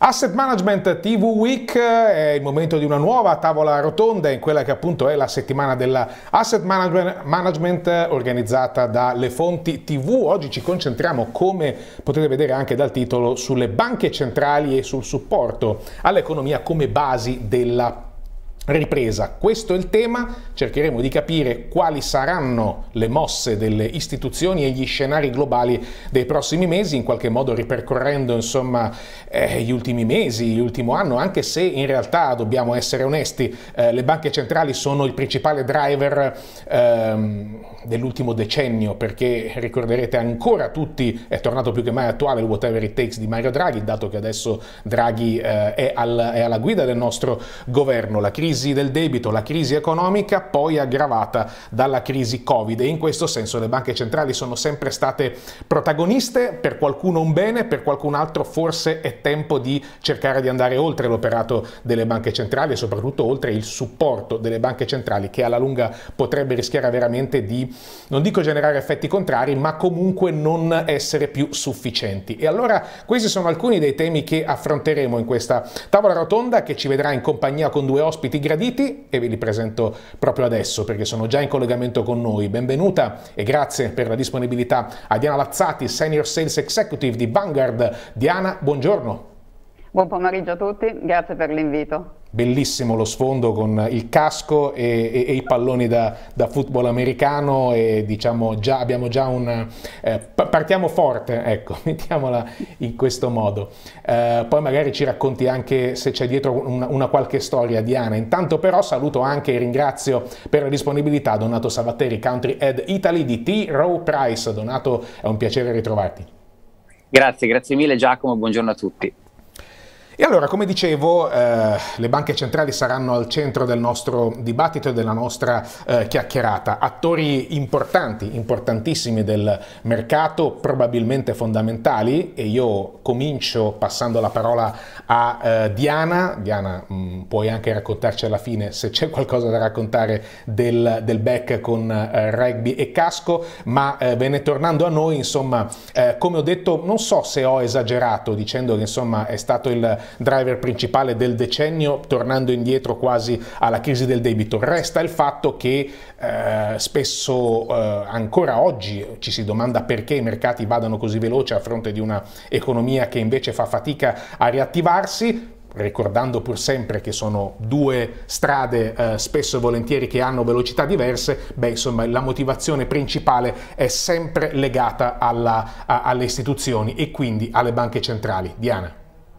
Asset Management TV Week è il momento di una nuova tavola rotonda in quella che appunto è la settimana della Asset Management organizzata dalle fonti TV. Oggi ci concentriamo, come potete vedere anche dal titolo, sulle banche centrali e sul supporto all'economia come basi della ripresa. Questo è il tema, cercheremo di capire quali saranno le mosse delle istituzioni e gli scenari globali dei prossimi mesi, in qualche modo ripercorrendo insomma gli ultimi mesi, l'ultimo anno, anche se in realtà dobbiamo essere onesti, le banche centrali sono il principale driver dell'ultimo decennio, perché ricorderete ancora tutti, è tornato più che mai attuale il whatever it takes di Mario Draghi, dato che adesso Draghi è alla guida del nostro governo. La crisi del debito, la crisi economica, poi aggravata dalla crisi Covid, e in questo senso le banche centrali sono sempre state protagoniste, per qualcuno un bene, per qualcun altro forse è tempo di cercare di andare oltre l'operato delle banche centrali e soprattutto oltre il supporto delle banche centrali, che alla lunga potrebbe rischiare veramente di, non dico generare effetti contrari, ma comunque non essere più sufficienti. E allora questi sono alcuni dei temi che affronteremo in questa tavola rotonda, che ci vedrà in compagnia con due ospiti graditi, e ve li presento proprio adesso perché sono già in collegamento con noi. Benvenuta e grazie per la disponibilità a Diana Lazzati, Senior Sales Executive di Vanguard. Diana, buongiorno. Buon pomeriggio a tutti, grazie per l'invito. Bellissimo lo sfondo con il casco e i palloni da football americano, e diciamo abbiamo già un... partiamo forte, ecco, mettiamola in questo modo. Poi magari ci racconti anche se c'è dietro una qualche storia, Diana. Intanto però saluto anche e ringrazio per la disponibilità Donato Savatteri, Country Head Italy di T. Rowe Price. Donato, è un piacere ritrovarti. Grazie mille Giacomo, buongiorno a tutti. E allora, come dicevo, le banche centrali saranno al centro del nostro dibattito e della nostra chiacchierata. Attori importanti, importantissimi del mercato, probabilmente fondamentali, e io comincio passando la parola a Diana. Diana, puoi anche raccontarci alla fine, se c'è qualcosa da raccontare, del back con rugby e casco, ma ve ne tornando a noi, insomma, come ho detto, non so se ho esagerato dicendo che insomma è stato il driver principale del decennio, tornando indietro quasi alla crisi del debito. Resta il fatto che spesso ancora oggi ci si domanda perché i mercati vadano così veloci a fronte di una economia che invece fa fatica a riattivarsi, ricordando pur sempre che sono due strade spesso e volentieri che hanno velocità diverse. Beh, insomma, la motivazione principale è sempre legata alle istituzioni e quindi alle banche centrali. Diana.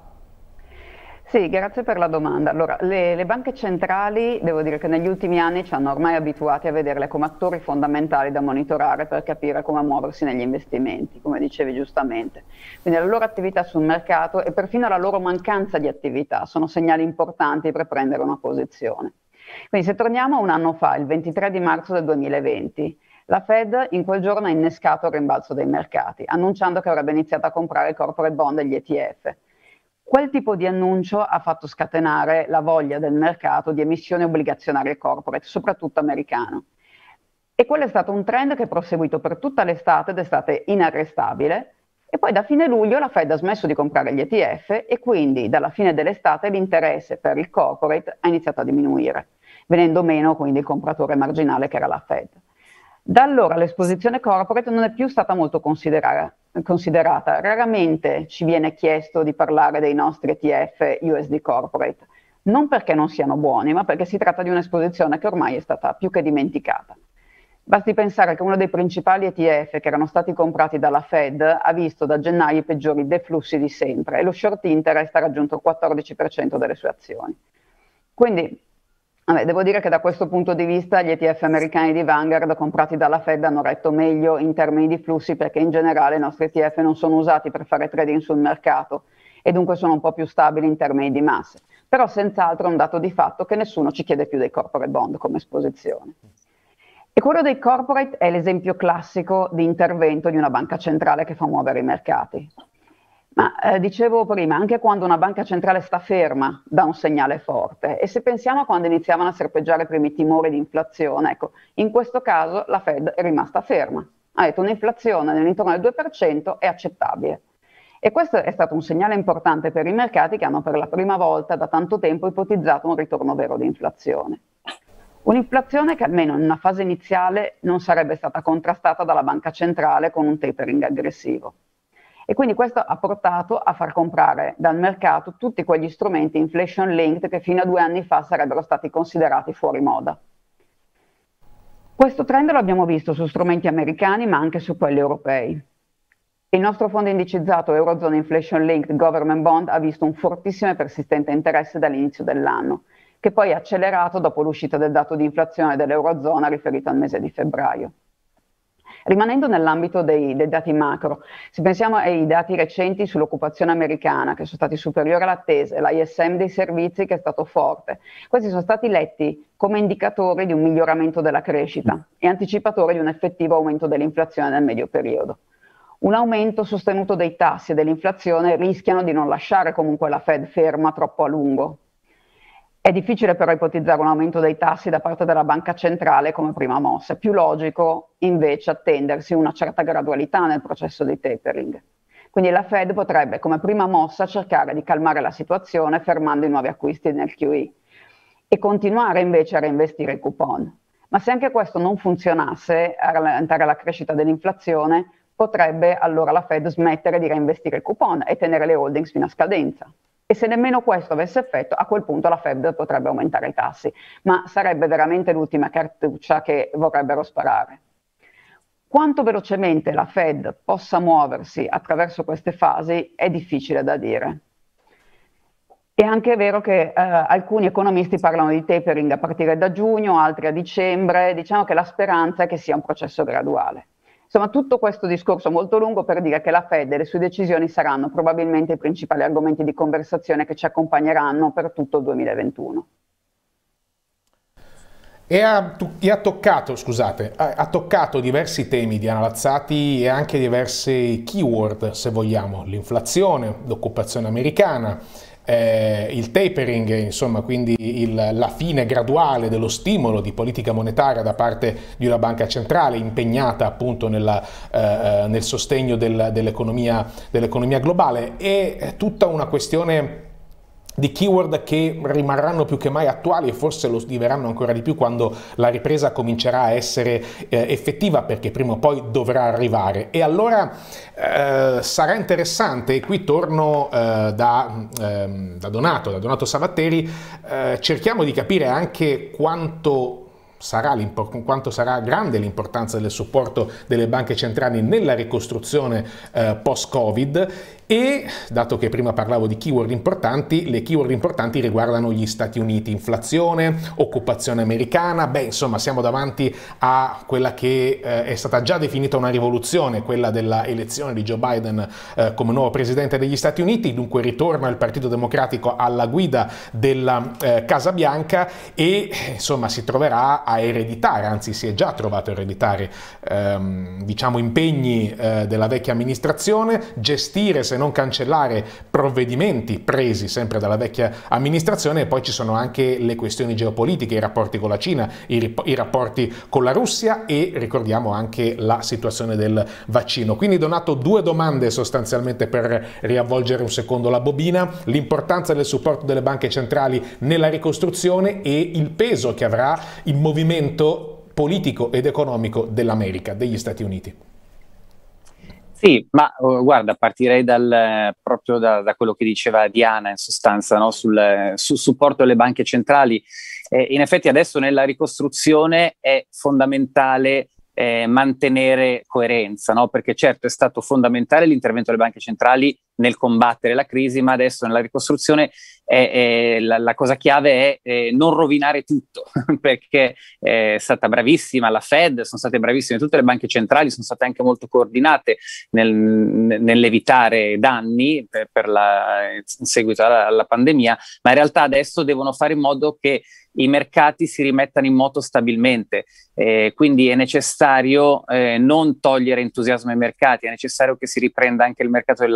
Sì, grazie per la domanda. Allora, le banche centrali, devo dire che negli ultimi anni ci hanno ormai abituati a vederle come attori fondamentali da monitorare per capire come muoversi negli investimenti, come dicevi giustamente. Quindi la loro attività sul mercato e perfino la loro mancanza di attività sono segnali importanti per prendere una posizione. Quindi se torniamo a un anno fa, il 23 di marzo del 2020, la Fed in quel giorno ha innescato il rimbalzo dei mercati, annunciando che avrebbe iniziato a comprare i corporate bond e gli ETF. Quel tipo di annuncio ha fatto scatenare la voglia del mercato di emissioni obbligazionarie corporate, soprattutto americano. E quello è stato un trend che è proseguito per tutta l'estate ed è stato inarrestabile. E poi da fine luglio la Fed ha smesso di comprare gli ETF e quindi dalla fine dell'estate l'interesse per il corporate ha iniziato a diminuire, venendo meno quindi il compratore marginale che era la Fed. Da allora l'esposizione corporate non è più stata molto considerata. Raramente ci viene chiesto di parlare dei nostri ETF USD corporate, non perché non siano buoni, ma perché si tratta di un'esposizione che ormai è stata più che dimenticata. Basti pensare che uno dei principali ETF che erano stati comprati dalla Fed ha visto da gennaio i peggiori deflussi di sempre e lo short interest ha raggiunto il 14% delle sue azioni. Quindi devo dire che da questo punto di vista gli ETF americani di Vanguard comprati dalla Fed hanno retto meglio in termini di flussi, perché in generale i nostri ETF non sono usati per fare trading sul mercato e dunque sono un po' più stabili in termini di masse. Però senz'altro è un dato di fatto che nessuno ci chiede più dei corporate bond come esposizione. E quello dei corporate è l'esempio classico di intervento di una banca centrale che fa muovere i mercati. Ma dicevo prima, anche quando una banca centrale sta ferma dà un segnale forte, e se pensiamo a quando iniziavano a serpeggiare i primi timori di inflazione, ecco, in questo caso la Fed è rimasta ferma, ha detto un'inflazione nell'intorno del 2% è accettabile. E questo è stato un segnale importante per i mercati che hanno per la prima volta da tanto tempo ipotizzato un ritorno vero di inflazione. Un'inflazione che almeno in una fase iniziale non sarebbe stata contrastata dalla banca centrale con un tapering aggressivo. E quindi questo ha portato a far comprare dal mercato tutti quegli strumenti inflation linked che fino a 2 anni fa sarebbero stati considerati fuori moda. Questo trend lo abbiamo visto su strumenti americani ma anche su quelli europei. Il nostro fondo indicizzato Eurozone Inflation Linked Government Bond ha visto un fortissimo e persistente interesse dall'inizio dell'anno, che poi è accelerato dopo l'uscita del dato di inflazione dell'Eurozona riferito al mese di febbraio. Rimanendo nell'ambito dei dati macro, se pensiamo ai dati recenti sull'occupazione americana, che sono stati superiori all'attesa, e l'ISM dei servizi che è stato forte, questi sono stati letti come indicatori di un miglioramento della crescita e anticipatori di un effettivo aumento dell'inflazione nel medio periodo. Un aumento sostenuto dei tassi e dell'inflazione rischiano di non lasciare comunque la Fed ferma troppo a lungo. È difficile però ipotizzare un aumento dei tassi da parte della banca centrale come prima mossa. È più logico invece attendersi una certa gradualità nel processo di tapering. Quindi la Fed potrebbe come prima mossa cercare di calmare la situazione fermando i nuovi acquisti nel QE e continuare invece a reinvestire i coupon. Ma se anche questo non funzionasse a rallentare la crescita dell'inflazione, potrebbe allora la Fed smettere di reinvestire il coupon e tenere le holdings fino a scadenza. E se nemmeno questo avesse effetto, a quel punto la Fed potrebbe aumentare i tassi, ma sarebbe veramente l'ultima cartuccia che vorrebbero sparare. Quanto velocemente la Fed possa muoversi attraverso queste fasi è difficile da dire. È anche vero che alcuni economisti parlano di tapering a partire da giugno, altri a dicembre. Diciamo che la speranza è che sia un processo graduale. Insomma, tutto questo discorso molto lungo per dire che la Fed e le sue decisioni saranno probabilmente i principali argomenti di conversazione che ci accompagneranno per tutto il 2021. Ha toccato diversi temi di Analazzati e anche diversi keyword, se vogliamo, l'inflazione, l'occupazione americana, il tapering, insomma, quindi la fine graduale dello stimolo di politica monetaria da parte di una banca centrale impegnata appunto nel sostegno dell'economia globale. È tutta una questione di keyword che rimarranno più che mai attuali e forse lo diverranno ancora di più quando la ripresa comincerà a essere effettiva, perché prima o poi dovrà arrivare. E allora sarà interessante, e qui torno da Donato Savatteri, cerchiamo di capire anche quanto sarà grande l'importanza del supporto delle banche centrali nella ricostruzione post-Covid. E dato che prima parlavo di keyword importanti, le keyword importanti riguardano gli Stati Uniti: inflazione, occupazione americana. Insomma, siamo davanti a quella che è stata già definita una rivoluzione, quella della elezione di Joe Biden come nuovo presidente degli Stati Uniti, dunque ritorna il Partito Democratico alla guida della Casa Bianca e insomma si troverà a ereditare, anzi si è già trovato a ereditare diciamo impegni della vecchia amministrazione, gestire se non cancellare provvedimenti presi sempre dalla vecchia amministrazione. E poi ci sono anche le questioni geopolitiche, i rapporti con la Cina, i rapporti con la Russia e ricordiamo anche la situazione del vaccino. Quindi Donato, 2 domande sostanzialmente per riavvolgere un secondo la bobina: l'importanza del supporto delle banche centrali nella ricostruzione e il peso che avrà il movimento politico ed economico dell'America, degli Stati Uniti. Sì, ma guarda, partirei proprio da quello che diceva Diana in sostanza, no? sul supporto alle banche centrali. In effetti adesso nella ricostruzione è fondamentale mantenere coerenza, no? Perché certo è stato fondamentale l'intervento delle banche centrali nel combattere la crisi, ma adesso nella ricostruzione la cosa chiave è non rovinare tutto, perché è stata bravissima la Fed, sono state bravissime tutte le banche centrali, sono state anche molto coordinate nell'evitare danni in seguito alla pandemia, ma in realtà adesso devono fare in modo che i mercati si rimettano in moto stabilmente, quindi è necessario non togliere entusiasmo ai mercati, è necessario che si riprenda anche il mercato del lavoro in maniera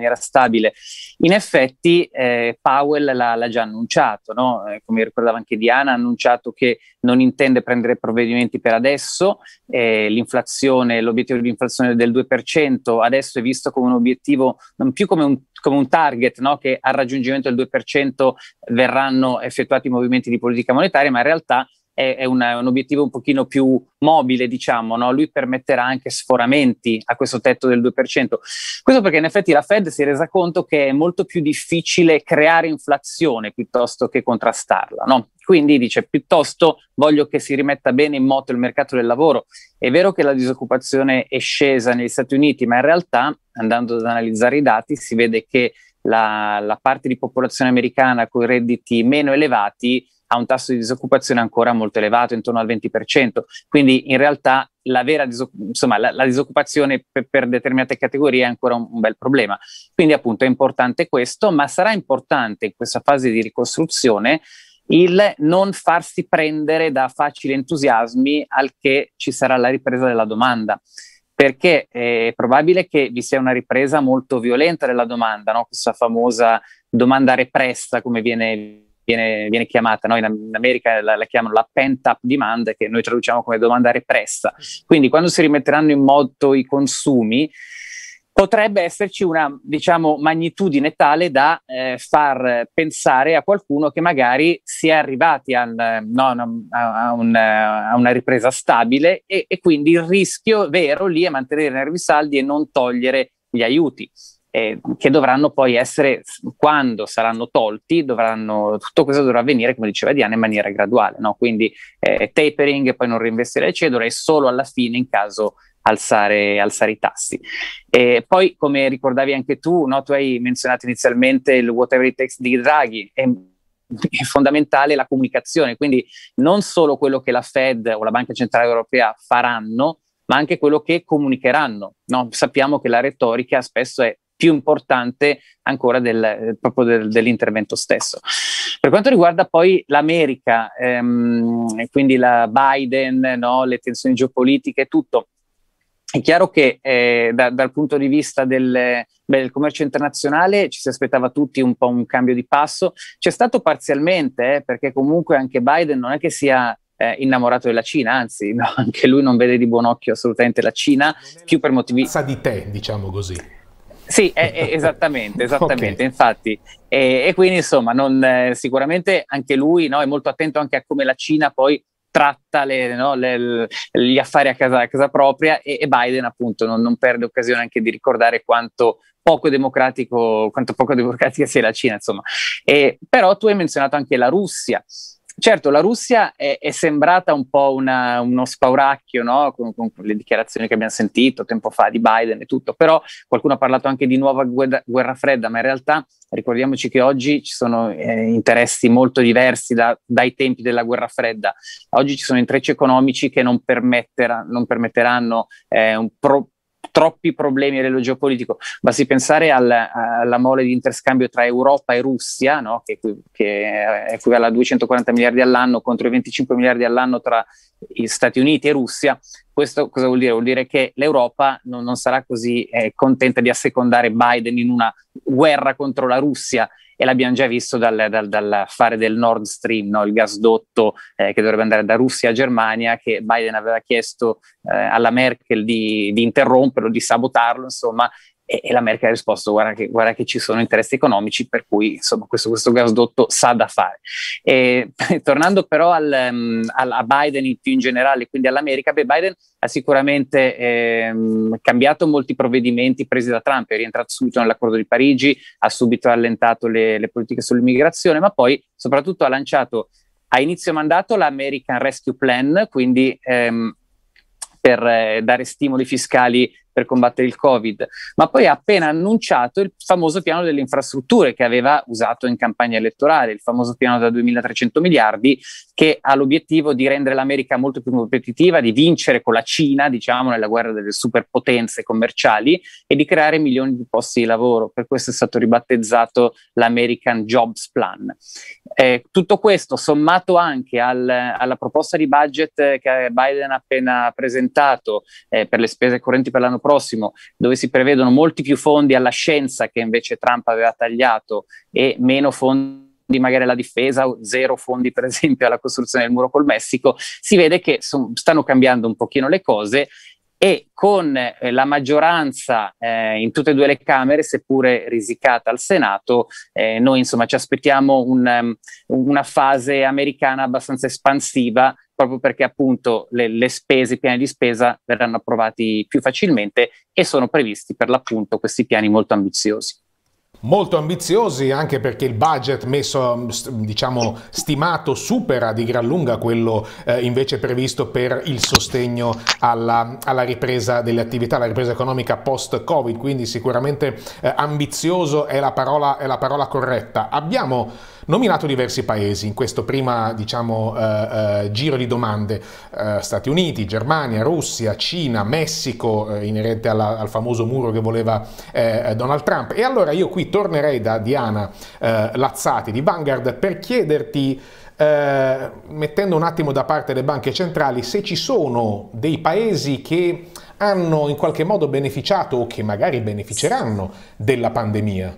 maniera stabile. In effetti Powell l'ha già annunciato, no? Come ricordava anche Diana, ha annunciato che non intende prendere provvedimenti per adesso, l'obiettivo di inflazione del 2% adesso è visto come un obiettivo, non più come un target, no? Che al raggiungimento del 2% verranno effettuati movimenti di politica monetaria, ma in realtà è un obiettivo un pochino più mobile, diciamo, no? Lui permetterà anche sforamenti a questo tetto del 2%. Questo perché in effetti la Fed si è resa conto che è molto più difficile creare inflazione piuttosto che contrastarla, no? Quindi dice, piuttosto voglio che si rimetta bene in moto il mercato del lavoro. È vero che la disoccupazione è scesa negli Stati Uniti, ma in realtà, andando ad analizzare i dati, si vede che la parte di popolazione americana con i redditi meno elevati ha un tasso di disoccupazione ancora molto elevato, intorno al 20%. Quindi in realtà la disoccupazione per determinate categorie è ancora un bel problema. Quindi appunto è importante questo, ma sarà importante in questa fase di ricostruzione il non farsi prendere da facili entusiasmi al che ci sarà la ripresa della domanda, perché è probabile che vi sia una ripresa molto violenta della domanda, no? Questa famosa domanda repressa, come viene chiamata, no? In America la chiamano la pent-up demand, che noi traduciamo come domanda repressa. Quindi quando si rimetteranno in moto i consumi, potrebbe esserci una, diciamo, magnitudine tale da far pensare a qualcuno che magari si è arrivati a una ripresa stabile e quindi il rischio vero lì è mantenere i nervi saldi e non togliere gli aiuti, che dovranno poi essere, quando saranno tolti, tutto questo dovrà avvenire, come diceva Diana, in maniera graduale, no? Quindi tapering e poi non reinvestire eccetera, e solo alla fine in caso alzare i tassi. E poi, come ricordavi anche tu, no? Tu hai menzionato inizialmente il whatever it takes di Draghi, è fondamentale la comunicazione, quindi non solo quello che la Fed o la Banca Centrale Europea faranno, ma anche quello che comunicheranno, no? Sappiamo che la retorica spesso è più importante ancora proprio dell'intervento stesso. Per quanto riguarda poi l'America, quindi la Biden, no? Le tensioni geopolitiche e tutto, è chiaro che dal punto di vista del commercio internazionale ci si aspettava tutti un po' un cambio di passo. C'è stato parzialmente, perché comunque anche Biden non è che sia innamorato della Cina, anzi, no, anche lui non vede di buon occhio assolutamente la Cina, più per motivi... Sa di te, diciamo così. Sì, esattamente, Okay. infatti. E quindi insomma, sicuramente anche lui, no, è molto attento anche a come la Cina poi tratta gli affari a casa propria, e Biden appunto non perde occasione anche di ricordare quanto poco democratica sia la Cina, insomma. Però tu hai menzionato anche la Russia. Certo, la Russia è sembrata un po' uno spauracchio, no? Con le dichiarazioni che abbiamo sentito tempo fa di Biden e tutto, però qualcuno ha parlato anche di nuova guerra fredda, ma in realtà ricordiamoci che oggi ci sono interessi molto diversi dai tempi della guerra fredda. Oggi ci sono intrecci economici che non permetteranno troppi problemi a livello geopolitico. Basti pensare alla mole di interscambio tra Europa e Russia, no? che equivale a 240 miliardi all'anno contro i 25 miliardi all'anno tra gli Stati Uniti e Russia. Questo cosa vuol dire? Vuol dire che l'Europa non sarà così contenta di assecondare Biden in una guerra contro la Russia, e l'abbiamo già visto dall'affare del Nord Stream, no? Il gasdotto che dovrebbe andare da Russia a Germania, che Biden aveva chiesto alla Merkel di interromperlo, di sabotarlo, insomma, e la Merkel ha risposto guarda che ci sono interessi economici, per cui insomma questo gasdotto sa da fare. Tornando però a Biden più in generale, quindi all'America, Biden ha sicuramente cambiato molti provvedimenti presi da Trump, è rientrato subito nell'accordo di Parigi, ha subito allentato le politiche sull'immigrazione, ma poi soprattutto ha lanciato a inizio mandato l'American Rescue Plan, quindi per dare stimoli fiscali per combattere il Covid, ma poi ha appena annunciato il famoso piano delle infrastrutture che aveva usato in campagna elettorale, il famoso piano da 2.300 miliardi, che ha l'obiettivo di rendere l'America molto più competitiva, di vincere con la Cina, diciamo, nella guerra delle superpotenze commerciali, e di creare milioni di posti di lavoro. Per questo è stato ribattezzato l'American Jobs Plan. Tutto questo sommato anche alla proposta di budget che Biden ha appena presentato per le spese correnti per l'anno prossimo, dove si prevedono molti più fondi alla scienza che invece Trump aveva tagliato e meno fondi magari alla difesa, o zero fondi per esempio alla costruzione del muro col Messico, si vede che stanno cambiando un pochino le cose. E con la maggioranza in tutte e due le Camere, seppure risicata al Senato, noi insomma ci aspettiamo una fase americana abbastanza espansiva, proprio perché appunto le spese, i piani di spesa verranno approvati più facilmente e sono previsti per l'appunto questi piani molto ambiziosi. Molto ambiziosi, anche perché il budget messo, diciamo, stimato supera di gran lunga quello invece previsto per il sostegno alla ripresa delle attività, alla ripresa economica post-Covid, quindi sicuramente ambizioso è la parola corretta. Abbiamo nominato diversi paesi in questo prima, diciamo, giro di domande, Stati Uniti, Germania, Russia, Cina, Messico, inerente al famoso muro che voleva Donald Trump. E allora io qui tornerei da Diana Lazzati di Vanguard per chiederti, mettendo un attimo da parte le banche centrali, se ci sono dei paesi che hanno in qualche modo beneficiato o che magari beneficeranno della pandemia.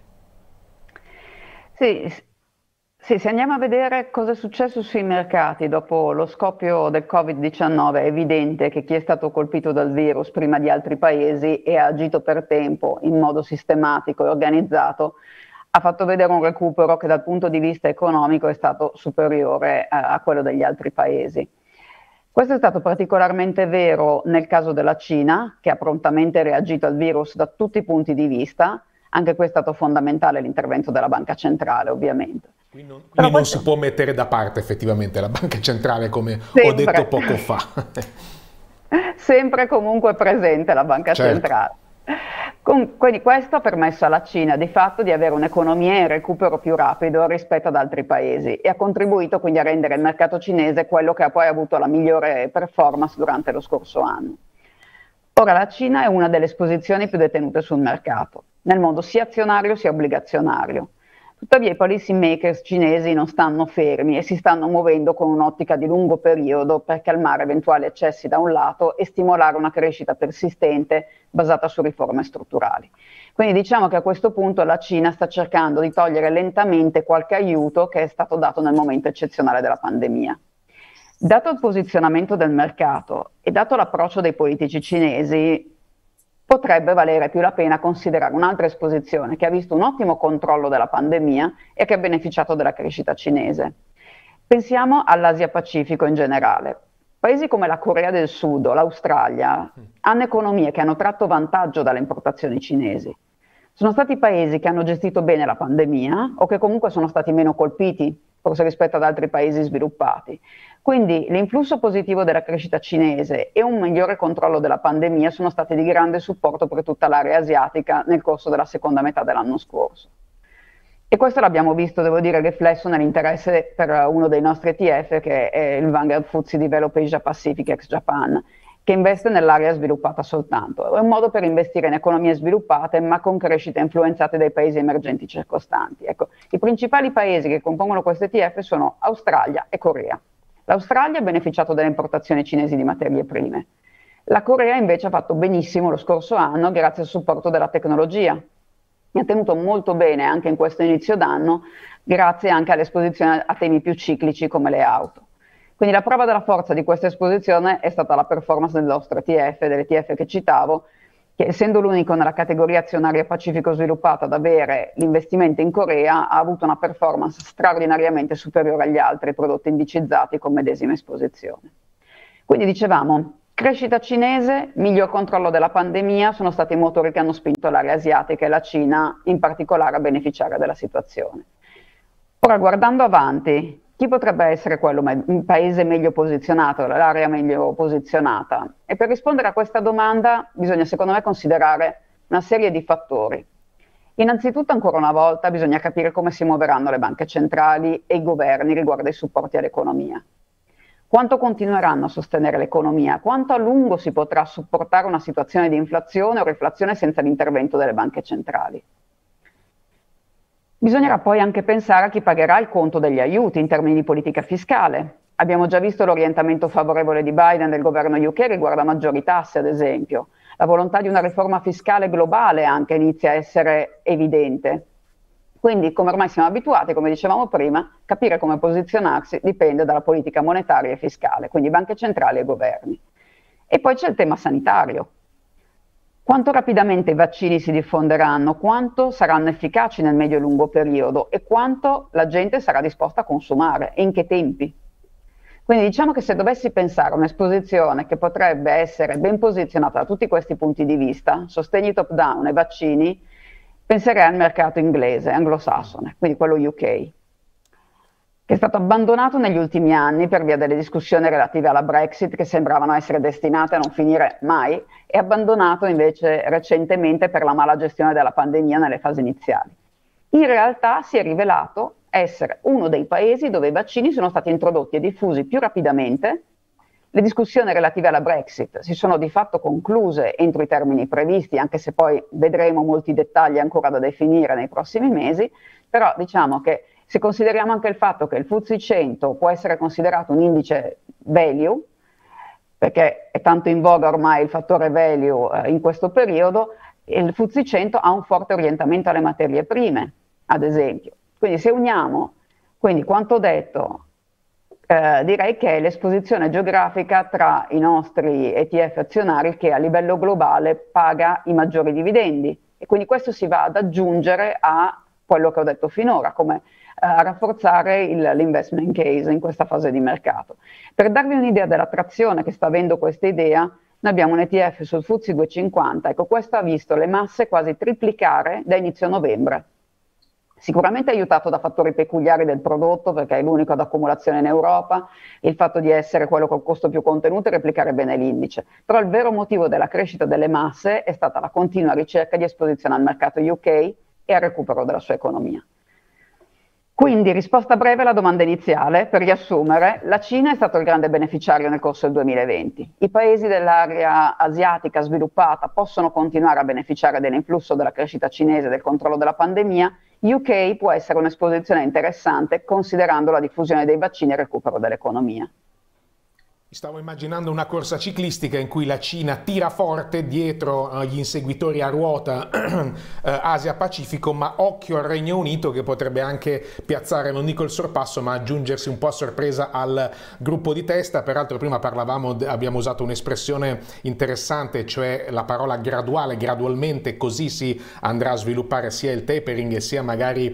Sì, se andiamo a vedere cosa è successo sui mercati dopo lo scoppio del Covid-19, è evidente che chi è stato colpito dal virus prima di altri paesi e ha agito per tempo in modo sistematico e organizzato, ha fatto vedere un recupero che dal punto di vista economico è stato superiore a quello degli altri paesi. Questo è stato particolarmente vero nel caso della Cina, che ha prontamente reagito al virus da tutti i punti di vista. Anche qui è stato fondamentale l'intervento della Banca Centrale, ovviamente. Quindi non si può mettere da parte effettivamente la Banca Centrale, come ho detto poco fa. Sempre comunque presente la Banca Centrale. Quindi questo ha permesso alla Cina di fatto di avere un'economia in recupero più rapido rispetto ad altri paesi e ha contribuito quindi a rendere il mercato cinese quello che ha poi avuto la migliore performance durante lo scorso anno. Ora la Cina è una delle esposizioni più detenute sul mercato, nel mondo sia azionario sia obbligazionario. Tuttavia i policy makers cinesi non stanno fermi e si stanno muovendo con un'ottica di lungo periodo per calmare eventuali eccessi da un lato e stimolare una crescita persistente basata su riforme strutturali. Quindi diciamo che a questo punto la Cina sta cercando di togliere lentamente qualche aiuto che è stato dato nel momento eccezionale della pandemia. Dato il posizionamento del mercato e dato l'approccio dei politici cinesi, potrebbe valere più la pena considerare un'altra esposizione che ha visto un ottimo controllo della pandemia e che ha beneficiato della crescita cinese. Pensiamo all'Asia Pacifico in generale. Paesi come la Corea del Sud o l'Australia hanno economie che hanno tratto vantaggio dalle importazioni cinesi. Sono stati paesi che hanno gestito bene la pandemia o che comunque sono stati meno colpiti, forse rispetto ad altri paesi sviluppati. Quindi l'influsso positivo della crescita cinese e un migliore controllo della pandemia sono stati di grande supporto per tutta l'area asiatica nel corso della seconda metà dell'anno scorso. E questo l'abbiamo visto, devo dire, riflesso nell'interesse per uno dei nostri ETF, che è il Vanguard FTSE Develop Asia Pacific ex Japan, che investe nell'area sviluppata soltanto. È un modo per investire in economie sviluppate, ma con crescite influenzate dai paesi emergenti circostanti. Ecco, i principali paesi che compongono questo ETF sono Australia e Corea. L'Australia ha beneficiato dalle importazioni cinesi di materie prime. La Corea invece ha fatto benissimo lo scorso anno grazie al supporto della tecnologia. Ha tenuto molto bene anche in questo inizio d'anno, grazie anche all'esposizione a temi più ciclici come le auto. Quindi la prova della forza di questa esposizione è stata la performance del nostro ETF, dell'ETF che citavo, che essendo l'unico nella categoria azionaria Pacifico sviluppata ad avere l'investimento in Corea, ha avuto una performance straordinariamente superiore agli altri prodotti indicizzati con medesima esposizione. Quindi dicevamo, crescita cinese, miglior controllo della pandemia sono stati i motori che hanno spinto l'area asiatica e la Cina in particolare a beneficiare della situazione. Ora guardando avanti, chi potrebbe essere un paese meglio posizionato, l'area meglio posizionata? E per rispondere a questa domanda bisogna secondo me considerare una serie di fattori. Innanzitutto ancora una volta bisogna capire come si muoveranno le banche centrali e i governi riguardo ai supporti all'economia. Quanto continueranno a sostenere l'economia? Quanto a lungo si potrà supportare una situazione di inflazione o riflazione senza l'intervento delle banche centrali? Bisognerà poi anche pensare a chi pagherà il conto degli aiuti in termini di politica fiscale. Abbiamo già visto l'orientamento favorevole di Biden del governo UK riguardo a maggiori tasse, ad esempio. La volontà di una riforma fiscale globale anche inizia a essere evidente. Quindi, come ormai siamo abituati, come dicevamo prima, capire come posizionarsi dipende dalla politica monetaria e fiscale, quindi banche centrali e governi. E poi c'è il tema sanitario. Quanto rapidamente i vaccini si diffonderanno, quanto saranno efficaci nel medio e lungo periodo e quanto la gente sarà disposta a consumare e in che tempi. Quindi diciamo che se dovessi pensare a un'esposizione che potrebbe essere ben posizionata da tutti questi punti di vista, sostegni top down e vaccini, penserei al mercato inglese, anglosassone, quindi quello UK, che è stato abbandonato negli ultimi anni per via delle discussioni relative alla Brexit che sembravano essere destinate a non finire mai, e abbandonato invece recentemente per la mala gestione della pandemia nelle fasi iniziali. In realtà si è rivelato essere uno dei paesi dove i vaccini sono stati introdotti e diffusi più rapidamente. Le discussioni relative alla Brexit si sono di fatto concluse entro i termini previsti, anche se poi vedremo molti dettagli ancora da definire nei prossimi mesi, però diciamo che se consideriamo anche il fatto che il FTSE 100 può essere considerato un indice value, perché è tanto in voga ormai il fattore value in questo periodo, il FTSE 100 ha un forte orientamento alle materie prime, ad esempio. Quindi se uniamo quanto detto, direi che è l'esposizione geografica tra i nostri ETF azionari che a livello globale paga i maggiori dividendi, e quindi questo si va ad aggiungere a quello che ho detto finora, come a rafforzare l'investment case in questa fase di mercato. Per darvi un'idea della trazione che sta avendo questa idea, noi abbiamo un ETF sul FTSE 250, ecco, questo ha visto le masse quasi triplicare da inizio novembre. Sicuramente aiutato da fattori peculiari del prodotto, perché è l'unico ad accumulazione in Europa, il fatto di essere quello col costo più contenuto e replicare bene l'indice. Però il vero motivo della crescita delle masse è stata la continua ricerca di esposizione al mercato UK e al recupero della sua economia. Quindi, risposta breve alla domanda iniziale, per riassumere, la Cina è stato il grande beneficiario nel corso del 2020. I paesi dell'area asiatica sviluppata possono continuare a beneficiare dell'influsso della crescita cinese e del controllo della pandemia. UK può essere un'esposizione interessante considerando la diffusione dei vaccini e il recupero dell'economia. Stavo immaginando una corsa ciclistica in cui la Cina tira forte dietro gli inseguitori a ruota Asia-Pacifico, ma occhio al Regno Unito che potrebbe anche piazzare, non dico il sorpasso, ma aggiungersi un po' a sorpresa al gruppo di testa. Peraltro prima abbiamo usato un'espressione interessante, cioè la parola graduale, gradualmente, così si andrà a sviluppare sia il tapering e sia magari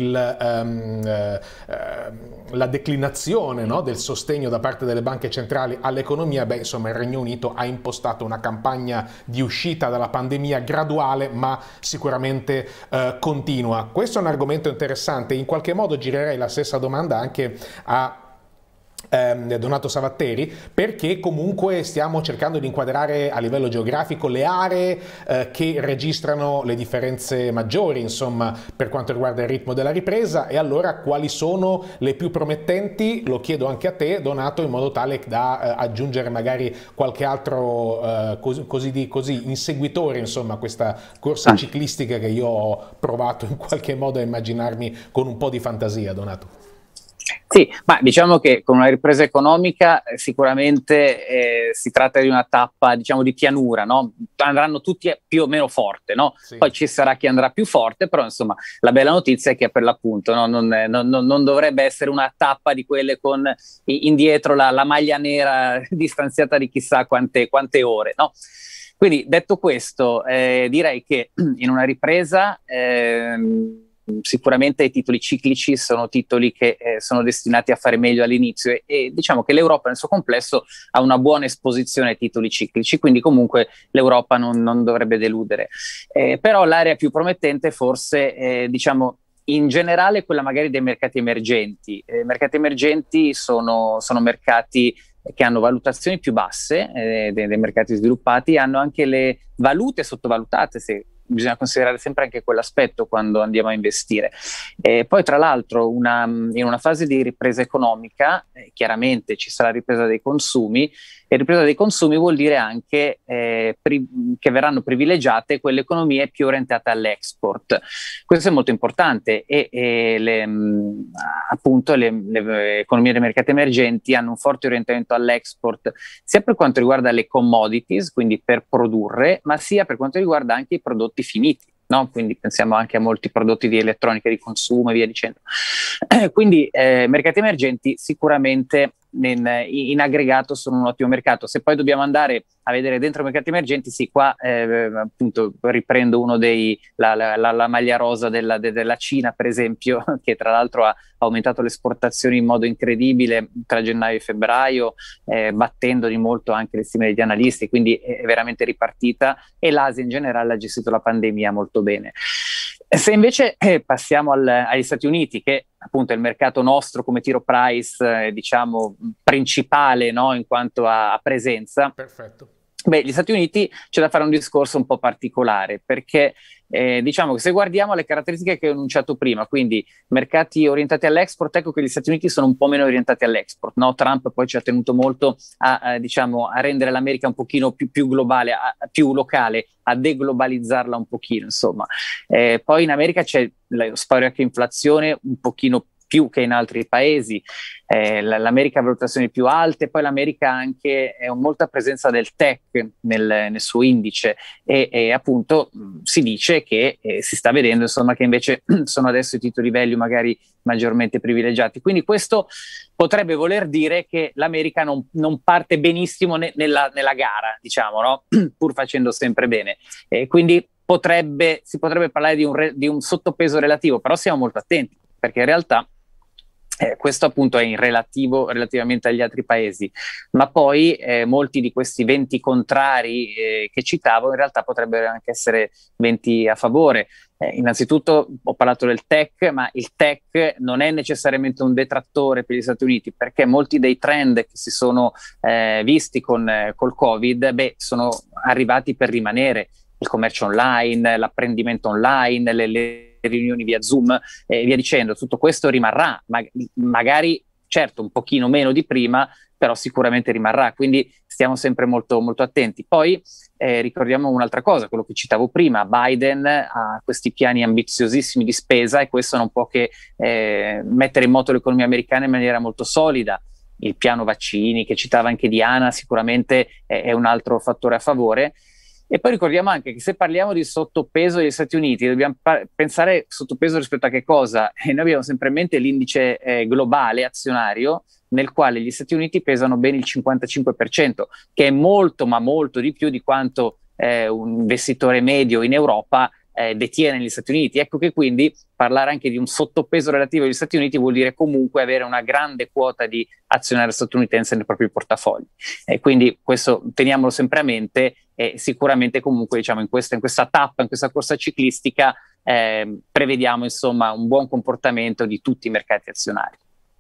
la declinazione, no, del sostegno da parte delle banche centrali all'economia. Beh, insomma, il Regno Unito ha impostato una campagna di uscita dalla pandemia graduale ma sicuramente continua. Questo è un argomento interessante. In qualche modo girerei la stessa domanda anche a Donato Savatteri, perché comunque stiamo cercando di inquadrare a livello geografico le aree che registrano le differenze maggiori, insomma, per quanto riguarda il ritmo della ripresa. E allora quali sono le più promettenti? Lo chiedo anche a te, Donato, in modo tale da aggiungere magari qualche altro così inseguitore, insomma, a questa corsa ciclistica che io ho provato in qualche modo a immaginarmi con un po' di fantasia, Donato. Sì, ma diciamo che con una ripresa economica sicuramente si tratta di una tappa, diciamo, di pianura, no? Andranno tutti più o meno forte, no? Sì. Poi ci sarà chi andrà più forte, però insomma la bella notizia è che per l'appunto non dovrebbe essere una tappa di quelle con indietro la maglia nera distanziata di chissà quante ore, no? Quindi detto questo, direi che in una ripresa sicuramente i titoli ciclici sono titoli che sono destinati a fare meglio all'inizio e diciamo che l'Europa nel suo complesso ha una buona esposizione ai titoli ciclici, quindi comunque l'Europa non dovrebbe deludere. Però l'area più promettente forse diciamo in generale quella magari dei mercati emergenti. Mercati emergenti sono mercati che hanno valutazioni più basse dei mercati sviluppati, hanno anche le valute sottovalutate, se bisogna considerare sempre anche quell'aspetto quando andiamo a investire. Poi tra l'altro in una fase di ripresa economica chiaramente ci sarà ripresa dei consumi, e ripresa dei consumi vuol dire anche che verranno privilegiate quelle economie più orientate all'export. Questo è molto importante, e appunto le economie dei mercati emergenti hanno un forte orientamento all'export, sia per quanto riguarda le commodities, quindi per produrre, ma sia per quanto riguarda anche i prodotti finiti. No? Quindi pensiamo anche a molti prodotti di elettronica di consumo e via dicendo. Quindi mercati emergenti sicuramente in aggregato sono un ottimo mercato. Se poi dobbiamo andare a vedere dentro i mercati emergenti, sì, qua appunto riprendo uno la maglia rosa della Cina, per esempio, che tra l'altro ha aumentato le esportazioni in modo incredibile tra gennaio e febbraio, battendo di molto anche le stime degli analisti, quindi è veramente ripartita, e l'Asia in generale ha gestito la pandemia molto bene. Se invece passiamo agli Stati Uniti, che appunto è il mercato nostro come tiro price, diciamo, principale, no, in quanto a presenza. Perfetto. Beh, gli Stati Uniti c'è da fare un discorso un po' particolare, perché diciamo che se guardiamo le caratteristiche che ho enunciato prima, quindi mercati orientati all'export, ecco che gli Stati Uniti sono un po' meno orientati all'export, no? Trump poi ci ha tenuto molto diciamo, a rendere l'America un pochino più globale, più locale, a deglobalizzarla un pochino, insomma. Poi in America c'è lo sparo anche inflazione un pochino più che in altri paesi, l'America ha valutazioni più alte, poi l'America ha anche molta presenza del tech nel suo indice, e appunto si dice che si sta vedendo insomma che invece sono adesso i titoli value magari maggiormente privilegiati, quindi questo potrebbe voler dire che l'America non parte benissimo nella gara, diciamo, no? Pur facendo sempre bene, quindi si potrebbe parlare di un sottopeso relativo, però siamo molto attenti, perché in realtà questo appunto è in relativamente agli altri paesi, ma poi molti di questi venti contrari che citavo in realtà potrebbero anche essere venti a favore. Innanzitutto ho parlato del tech, ma il tech non è necessariamente un detrattore per gli Stati Uniti, perché molti dei trend che si sono visti col Covid, sono arrivati per rimanere. Il commercio online, l'apprendimento online, le riunioni via Zoom e via dicendo, tutto questo rimarrà, magari certo un pochino meno di prima, però sicuramente rimarrà, quindi stiamo sempre molto, molto attenti. Poi ricordiamo un'altra cosa, quello che citavo prima, Biden ha questi piani ambiziosissimi di spesa, e questo non può che mettere in moto l'economia americana in maniera molto solida. Il piano vaccini che citava anche Diana sicuramente è un altro fattore a favore. E poi ricordiamo anche che se parliamo di sottopeso degli Stati Uniti dobbiamo pensare sottopeso rispetto a che cosa? E noi abbiamo sempre in mente l'indice globale azionario, nel quale gli Stati Uniti pesano ben il 55%, che è molto ma molto di più di quanto un investitore medio in Europa detiene negli Stati Uniti. Ecco che quindi parlare anche di un sottopeso relativo agli Stati Uniti vuol dire comunque avere una grande quota di azionario statunitense nei propri portafogli, e quindi questo teniamolo sempre a mente, e sicuramente comunque diciamo in questa tappa, in questa corsa ciclistica prevediamo insomma un buon comportamento di tutti i mercati azionari.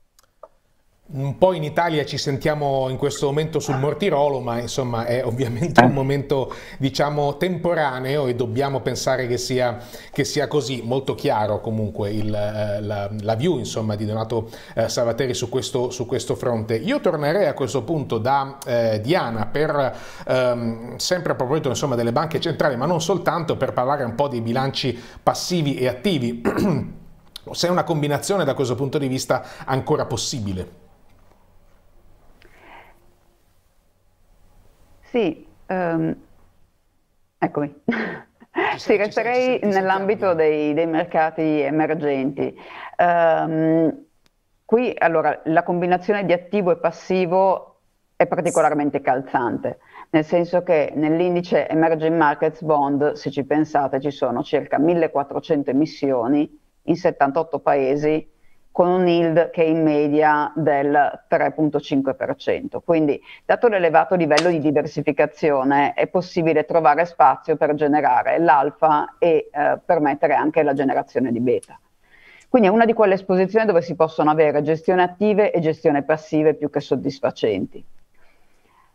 Un po' in Italia ci sentiamo in questo momento sul Mortirolo, ma insomma è ovviamente un momento diciamo temporaneo, e dobbiamo pensare che sia così. Molto chiaro comunque la view insomma di Donato Salvateri su questo fronte. Io tornerei a questo punto da Diana per sempre a proposito insomma delle banche centrali, ma non soltanto, per parlare un po' dei bilanci passivi e attivi. Se è una combinazione da questo punto di vista ancora possibile. Sì, eccomi. Sì, resterei nell'ambito dei mercati emergenti. Qui allora la combinazione di attivo e passivo è particolarmente calzante, nel senso che nell'indice Emerging Markets Bond, se ci pensate, ci sono circa 1400 emissioni in 78 paesi, con un yield che è in media del 3,5%. Quindi, dato l'elevato livello di diversificazione, è possibile trovare spazio per generare l'alfa e permettere anche la generazione di beta. Quindi è una di quelle esposizioni dove si possono avere gestioni attive e gestioni passive più che soddisfacenti.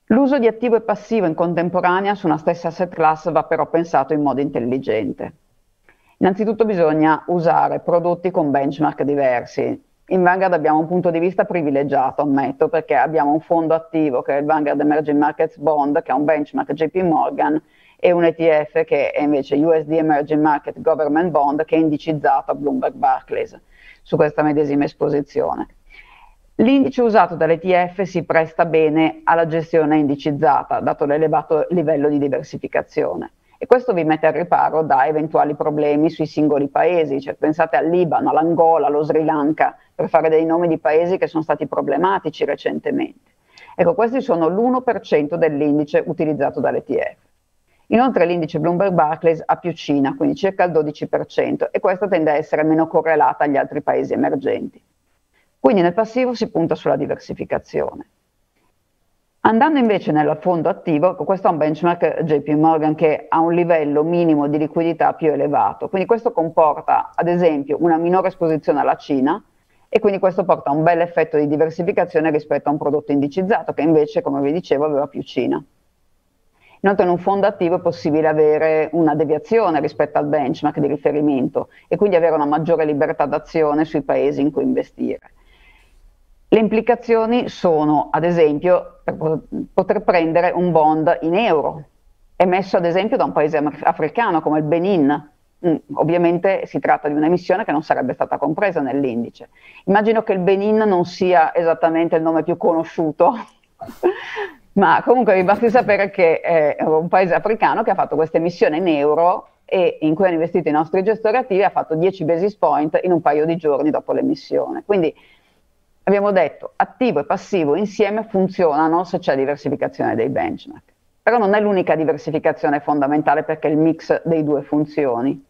L'uso di attivo e passivo in contemporanea su una stessa asset class va però pensato in modo intelligente. Innanzitutto bisogna usare prodotti con benchmark diversi. In Vanguard abbiamo un punto di vista privilegiato, ammetto, perché abbiamo un fondo attivo che è il Vanguard Emerging Markets Bond, che ha un benchmark JP Morgan, e un ETF che è invece USD Emerging Market Government Bond, che è indicizzato a Bloomberg Barclays su questa medesima esposizione. L'indice usato dall'ETF si presta bene alla gestione indicizzata, dato l'elevato livello di diversificazione. E questo vi mette al riparo da eventuali problemi sui singoli paesi, cioè pensate al Libano, all'Angola, allo Sri Lanka, per fare dei nomi di paesi che sono stati problematici recentemente. Ecco, questi sono l'1% dell'indice utilizzato dall'ETF. Inoltre l'indice Bloomberg Barclays ha più Cina, quindi circa il 12%, e questo tende a essere meno correlata agli altri paesi emergenti. Quindi nel passivo si punta sulla diversificazione. Andando invece nel fondo attivo, questo è un benchmark JP Morgan che ha un livello minimo di liquidità più elevato, quindi questo comporta ad esempio una minore esposizione alla Cina e quindi questo porta a un bel effetto di diversificazione rispetto a un prodotto indicizzato che invece, come vi dicevo, aveva più Cina. Inoltre in un fondo attivo è possibile avere una deviazione rispetto al benchmark di riferimento e quindi avere una maggiore libertà d'azione sui paesi in cui investire. Le implicazioni sono, ad esempio, per poter prendere un bond in euro, emesso ad esempio da un paese africano come il Benin. Ovviamente si tratta di un'emissione che non sarebbe stata compresa nell'indice. Immagino che il Benin non sia esattamente il nome più conosciuto, ma comunque vi basti sapere che è un paese africano che ha fatto questa emissione in euro e in cui hanno investito i nostri gestori attivi, ha fatto 10 basis point in un paio di giorni dopo l'emissione. Quindi abbiamo detto, attivo e passivo insieme funzionano se c'è diversificazione dei benchmark. Però non è l'unica diversificazione fondamentale perché il mix dei due funzioni.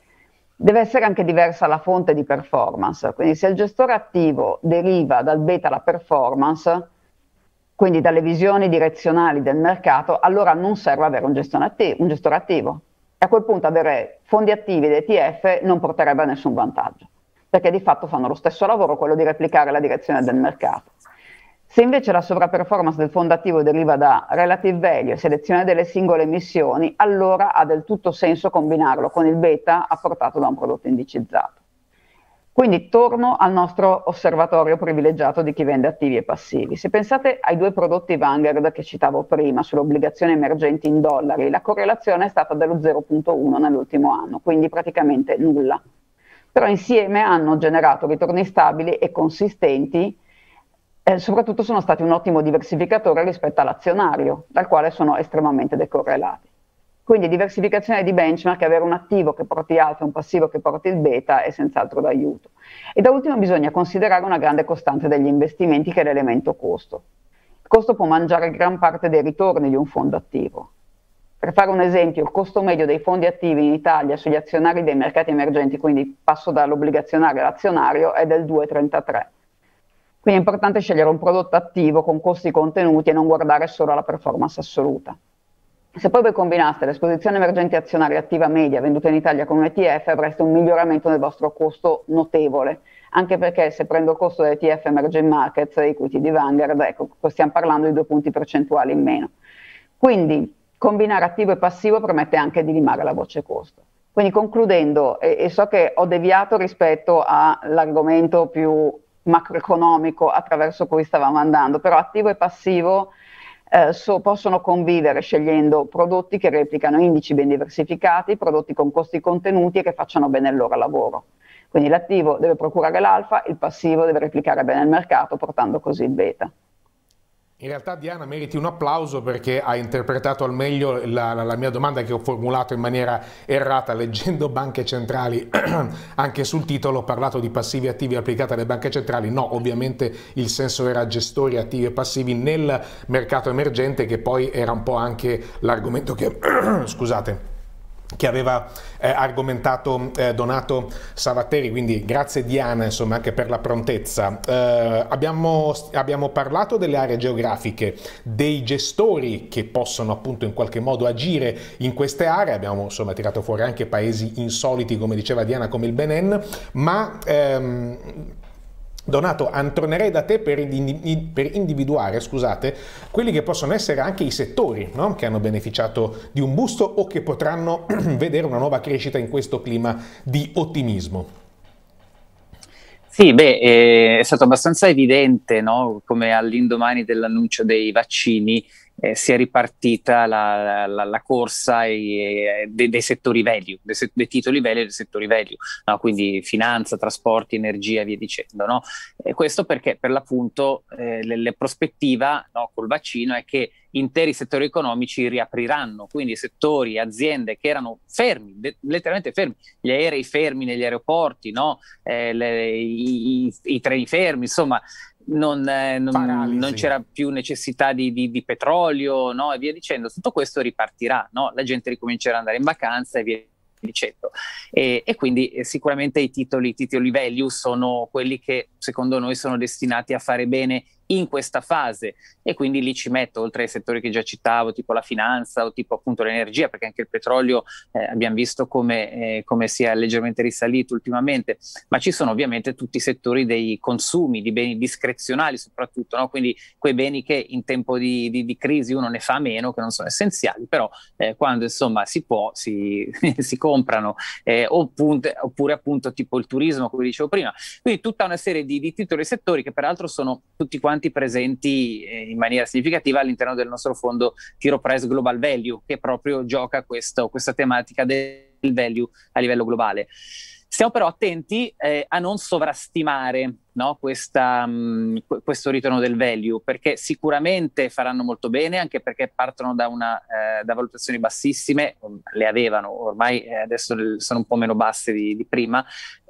Deve essere anche diversa la fonte di performance, quindi se il gestore attivo deriva dal beta alla performance, quindi dalle visioni direzionali del mercato, allora non serve avere un gestore attivo. E a quel punto avere fondi attivi ed ETF non porterebbe a nessun vantaggio, perché di fatto fanno lo stesso lavoro, quello di replicare la direzione del mercato. Se invece la sovraperformance del fondo attivo deriva da relative value e selezione delle singole emissioni, allora ha del tutto senso combinarlo con il beta apportato da un prodotto indicizzato. Quindi torno al nostro osservatorio privilegiato di chi vende attivi e passivi. Se pensate ai due prodotti Vanguard che citavo prima, sulle obbligazioni emergenti in dollari, la correlazione è stata dello 0,1 nell'ultimo anno, quindi praticamente nulla. Però insieme hanno generato ritorni stabili e consistenti, soprattutto sono stati un ottimo diversificatore rispetto all'azionario, dal quale sono estremamente decorrelati. Quindi diversificazione di benchmark, avere un attivo che porti alfa e un passivo che porti il beta è senz'altro d'aiuto. E da ultimo bisogna considerare una grande costante degli investimenti che è l'elemento costo. Il costo può mangiare gran parte dei ritorni di un fondo attivo. Per fare un esempio, il costo medio dei fondi attivi in Italia sugli azionari dei mercati emergenti, quindi passo dall'obbligazionario all'azionario, è del 2,33. Quindi è importante scegliere un prodotto attivo con costi contenuti e non guardare solo alla performance assoluta. Se poi voi combinaste l'esposizione emergente azionaria attiva media venduta in Italia con un ETF, avreste un miglioramento del vostro costo notevole, anche perché se prendo il costo dell'ETF Emerging Markets, equity di Vanguard, ecco, stiamo parlando di 2 punti percentuali in meno. Quindi combinare attivo e passivo permette anche di limare la voce costo. Quindi concludendo, e so che ho deviato rispetto all'argomento più macroeconomico attraverso cui stavamo andando, però attivo e passivo possono convivere scegliendo prodotti che replicano indici ben diversificati, prodotti con costi contenuti e che facciano bene il loro lavoro. Quindi l'attivo deve procurare l'alfa, il passivo deve replicare bene il mercato portando così il beta. In realtà Diana meriti un applauso perché ha interpretato al meglio la mia domanda che ho formulato in maniera errata leggendo banche centrali. Anche sul titolo ho parlato di passivi attivi applicati alle banche centrali. No, ovviamente il senso era gestori attivi e passivi nel mercato emergente, che poi era un po' anche l'argomento che, scusate, che aveva argomentato Donato Savatteri, quindi grazie Diana, insomma, anche per la prontezza. Abbiamo parlato delle aree geografiche, dei gestori che possono appunto in qualche modo agire in queste aree, abbiamo insomma tirato fuori anche paesi insoliti, come diceva Diana, come il Benin, ma Donato, tornerei da te per individuare, scusate, quelli che possono essere anche i settori, no? Che hanno beneficiato di un boost o che potranno vedere una nuova crescita in questo clima di ottimismo. Sì, beh, è stato abbastanza evidente, no? Come all'indomani dell'annuncio dei vaccini si è ripartita la corsa dei settori value, dei titoli value e dei settori value, no? Quindi finanza, trasporti, energia e via dicendo, no? Questo perché per l'appunto la prospettiva, no, col vaccino è che interi settori economici riapriranno, quindi settori, aziende che erano fermi, letteralmente fermi, gli aerei fermi negli aeroporti, no? I treni fermi, insomma non c'era più necessità di petrolio, no? E via dicendo, tutto questo ripartirà, no? La gente ricomincerà ad andare in vacanza e via dicendo. E quindi sicuramente i titoli value sono quelli che secondo noi sono destinati a fare bene in questa fase, e quindi lì ci metto, oltre ai settori che già citavo, tipo la finanza o tipo appunto l'energia, perché anche il petrolio abbiamo visto come si è leggermente risalito ultimamente, ma ci sono ovviamente tutti i settori dei consumi, di beni discrezionali soprattutto, no? Quindi quei beni che in tempo di crisi uno ne fa a meno, che non sono essenziali, però quando insomma si può si comprano, oppure appunto tipo il turismo, come dicevo prima. Quindi tutta una serie di titoli e settori che peraltro sono tutti quanti presenti in maniera significativa all'interno del nostro fondo T. Rowe Price Global Value, che proprio gioca questa tematica del value a livello globale. Stiamo però attenti a non sovrastimare, no, questo ritorno del value, perché sicuramente faranno molto bene, anche perché partono da valutazioni bassissime, le avevano, ormai adesso sono un po' meno basse di prima,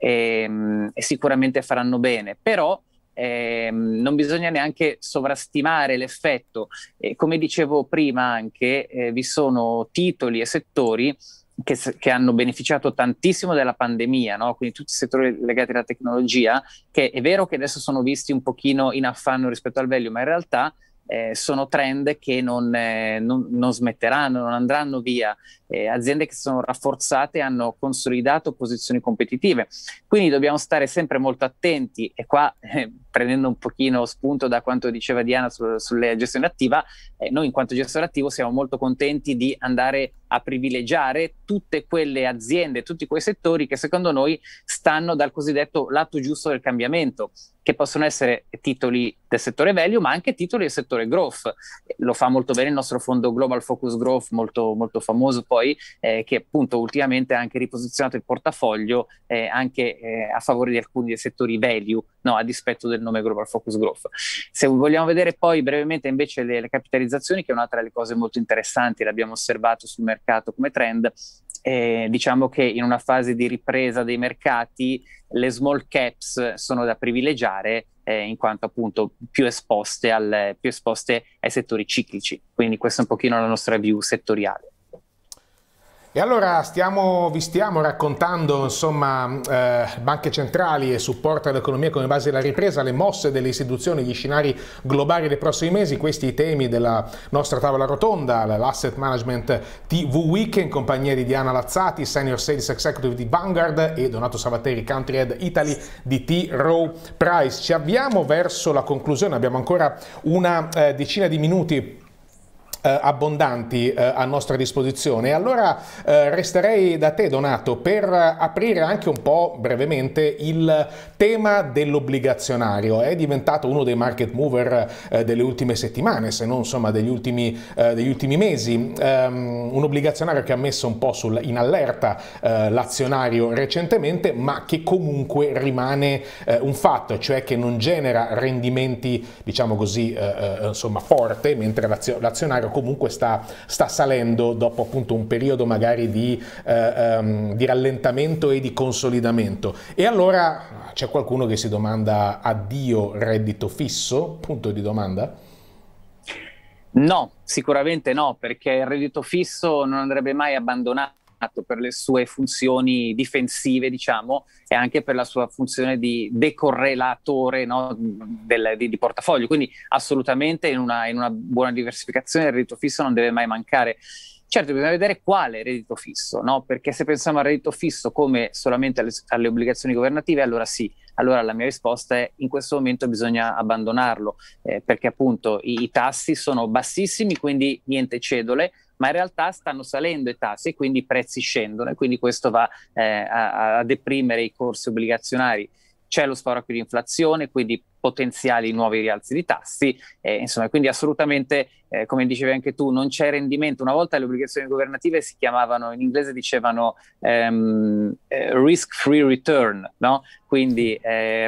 e sicuramente faranno bene, però non bisogna neanche sovrastimare l'effetto. Come dicevo prima anche, vi sono titoli e settori che hanno beneficiato tantissimo della pandemia, no? Quindi tutti i settori legati alla tecnologia, che è vero che adesso sono visti un pochino in affanno rispetto al value, ma in realtà sono trend che non smetteranno, non andranno via. Aziende che sono rafforzate hanno consolidato posizioni competitive, quindi dobbiamo stare sempre molto attenti, e qua prendendo un pochino spunto da quanto diceva Diana sulle gestione attiva, noi in quanto gestore attivo siamo molto contenti di andare a privilegiare tutte quelle aziende, tutti quei settori che secondo noi stanno dal cosiddetto lato giusto del cambiamento, che possono essere titoli del settore value, ma anche titoli del settore growth. Lo fa molto bene il nostro fondo Global Focus Growth, molto, molto famoso poi, che appunto ultimamente ha anche riposizionato il portafoglio anche a favore di alcuni dei settori value, no, a dispetto del nome Global Focus Growth. Se vogliamo vedere poi brevemente invece le capitalizzazioni, che è un'altra delle cose molto interessanti, l'abbiamo osservato sul mercato come trend, diciamo che in una fase di ripresa dei mercati le small caps sono da privilegiare, in quanto appunto più esposte ai settori ciclici. Quindi questa è un pochino la nostra view settoriale. E allora vi stiamo raccontando, insomma, banche centrali e supporto all'economia come base della ripresa, le mosse delle istituzioni, gli scenari globali dei prossimi mesi, questi i temi della nostra tavola rotonda, l'Asset Management TV Week, in compagnia di Diana Lazzati, Senior Sales Executive di Vanguard, e Donato Sabatteri, Country Head Italy di T. Rowe Price. Ci avviamo verso la conclusione, abbiamo ancora una decina di minuti abbondanti a nostra disposizione. Allora resterei da te, Donato, per aprire anche un po' brevemente il tema dell'obbligazionario. È diventato uno dei market mover delle ultime settimane, se non insomma degli ultimi mesi, un obbligazionario che ha messo un po' in allerta l'azionario recentemente, ma che comunque rimane un fatto, cioè che non genera rendimenti, diciamo così, insomma forte, mentre l'azionario comunque sta salendo dopo appunto un periodo magari di rallentamento e di consolidamento. E allora c'è qualcuno che si domanda: addio reddito fisso? Punto di domanda. No, sicuramente no, perché il reddito fisso non andrebbe mai abbandonato per le sue funzioni difensive, diciamo, e anche per la sua funzione di decorrelatore, no, di portafoglio. Quindi assolutamente in una buona diversificazione il reddito fisso non deve mai mancare. Certo, bisogna vedere quale reddito fisso, no? Perché se pensiamo al reddito fisso come solamente alle obbligazioni governative, allora sì, allora la mia risposta è: in questo momento bisogna abbandonarlo, perché appunto i tassi sono bassissimi, quindi niente cedole, ma in realtà stanno salendo i tassi e quindi i prezzi scendono, e quindi questo va a deprimere i corsi obbligazionari. C'è lo spauracchio di inflazione, quindi potenziali nuovi rialzi di tassi, insomma, quindi assolutamente, come dicevi anche tu, non c'è rendimento. Una volta le obbligazioni governative si chiamavano, in inglese dicevano risk-free return, no? Quindi